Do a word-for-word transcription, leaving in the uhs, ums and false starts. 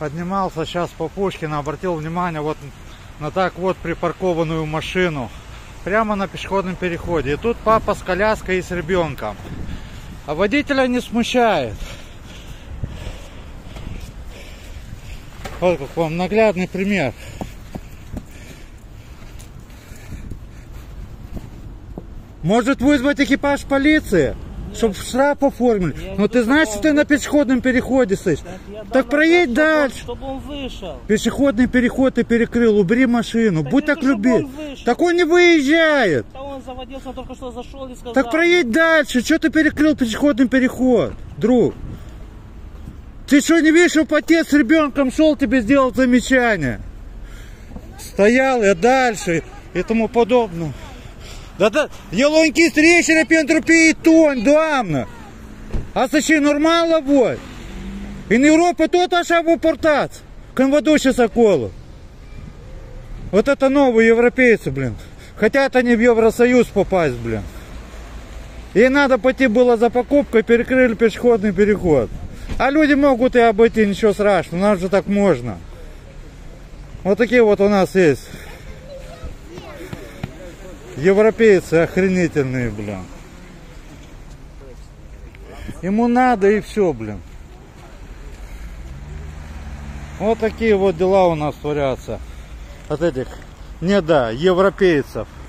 поднимался сейчас по Пушкину, обратил внимание вот на так вот припаркованную машину прямо на пешеходном переходе. И тут папа с коляской и с ребенком. А водителя не смущает. Вот как вам наглядный пример. Может вызвать экипаж полиции, чтобы штраф оформили. Но ты знаешь, что ты на пешеходном переходе стоишь? Так, так проедь дальше. Чтобы он вышел. Пешеходный переход ты перекрыл, убери машину. Так будь так любезен. Так он не выезжает. Да он заводился, он только что зашел и сказал. Так проедь дальше. Что ты перекрыл пешеходный переход, друг? Ты что, не видишь, что отец с ребенком шел, тебе сделал замечание? Стоял и дальше и тому подобное. Да, да, eu închis trecerea pentru peitoni, doamnă. Asta și normal la voi. În Europa tot așa vă portați când vă duceți acolo. Вот это новые европейцы, блин. Хотят они в Евросоюз попасть, блин. Ей надо пойти было за покупкой, перекрыли пешеходный переход. А люди могут и обойти, ничего страшного, нам же так можно. Вот такие вот у нас есть европейцы охренительные, блин. Ему надо и все, блин. Вот такие вот дела у нас творятся от этих, не да, европейцев.